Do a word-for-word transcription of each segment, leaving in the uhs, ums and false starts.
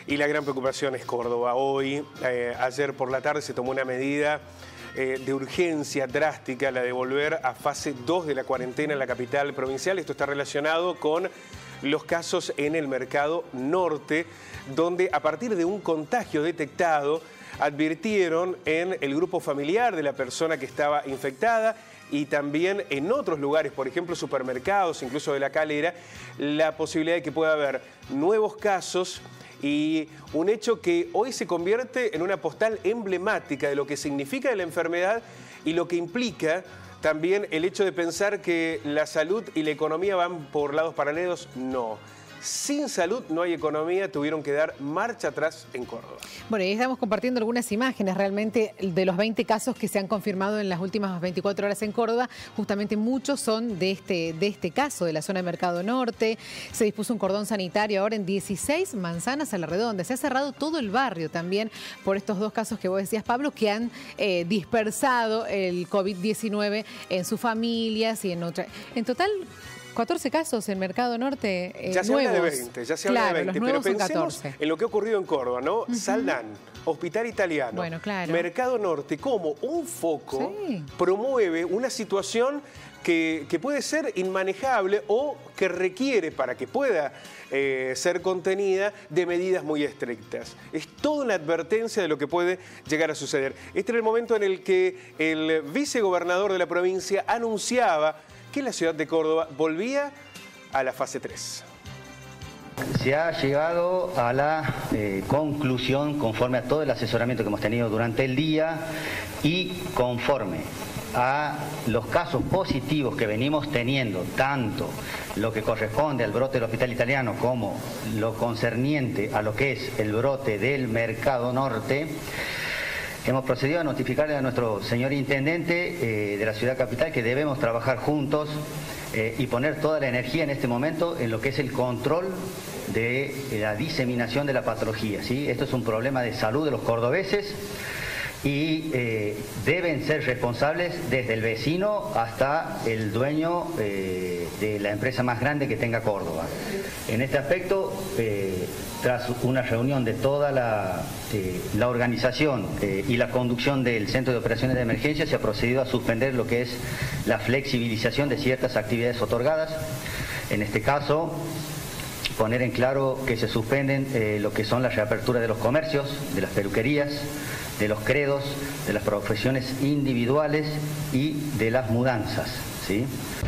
Y la gran preocupación es Córdoba. Hoy, eh, ayer por la tarde se tomó una medida eh, de urgencia drástica, la de volver a fase dos de la cuarentena en la capital provincial. Esto está relacionado con los casos en el Mercado Norte, donde a partir de un contagio detectado, advirtieron en el grupo familiar de la persona que estaba infectada y también en otros lugares, por ejemplo supermercados, incluso de La Calera, la posibilidad de que pueda haber nuevos casos y un hecho que hoy se convierte en una postal emblemática de lo que significa la enfermedad y lo que implica también el hecho de pensar que la salud y la economía van por lados paralelos. No. Sin salud no hay economía, tuvieron que dar marcha atrás en Córdoba. Bueno, y estamos compartiendo algunas imágenes realmente de los veinte casos que se han confirmado en las últimas veinticuatro horas en Córdoba. Justamente muchos son de este, de este caso, de la zona de Mercado Norte. Se dispuso un cordón sanitario ahora en dieciséis manzanas a la redonda. Se ha cerrado todo el barrio también por estos dos casos que vos decías, Pablo, que han eh, dispersado el COVID diecinueve en sus familias y en otras. En total, catorce casos en Mercado Norte eh, Ya se nuevos. habla de veinte, ya se claro, habla de veinte, los pero nuevos son pensemos catorce. en lo que ha ocurrido en Córdoba, ¿no? Uh-huh. Saldán, Hospital Italiano, bueno, claro. Mercado Norte, como un foco sí. promueve una situación que, que puede ser inmanejable o que requiere, para que pueda eh, ser contenida, de medidas muy estrictas. Es toda una advertencia de lo que puede llegar a suceder. Este era el momento en el que el vicegobernador de la provincia anunciaba que la ciudad de Córdoba volvía a la fase tres. Se ha llegado a la eh, conclusión, conforme a todo el asesoramiento que hemos tenido durante el día y conforme a los casos positivos que venimos teniendo, tanto lo que corresponde al brote del Hospital Italiano como lo concerniente a lo que es el brote del Mercado Norte. Hemos procedido a notificarle a nuestro señor intendente eh, de la ciudad capital que debemos trabajar juntos eh, y poner toda la energía en este momento en lo que es el control de la diseminación de la patología, ¿sí? Esto es un problema de salud de los cordobeses y eh, deben ser responsables desde el vecino hasta el dueño eh, de la empresa más grande que tenga Córdoba. En este aspecto, eh, tras una reunión de toda la, eh, la organización eh, y la conducción del Centro de Operaciones de Emergencia, se ha procedido a suspender lo que es la flexibilización de ciertas actividades otorgadas. En este caso, poner en claro que se suspenden eh, lo que son las reaperturas de los comercios, de las peluquerías, de los credos, de las profesiones individuales y de las mudanzas, ¿sí?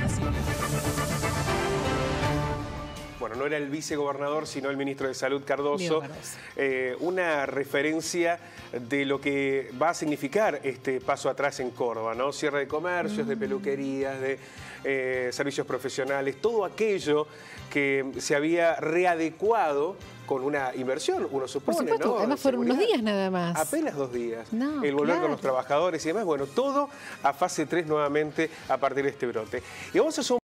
Bueno, no era el vicegobernador, sino el ministro de Salud, Cardoso. Eh, una referencia de lo que va a significar este paso atrás en Córdoba, ¿no? Cierre de comercios, mm. de peluquerías, de eh, servicios profesionales, todo aquello que se había readecuado con una inversión, uno supone, Por supuesto, ¿no? además fueron unos días nada más. Apenas dos días. No, el volver claro. con los trabajadores y demás, bueno, todo a fase tres nuevamente a partir de este brote. Y vamos a sumar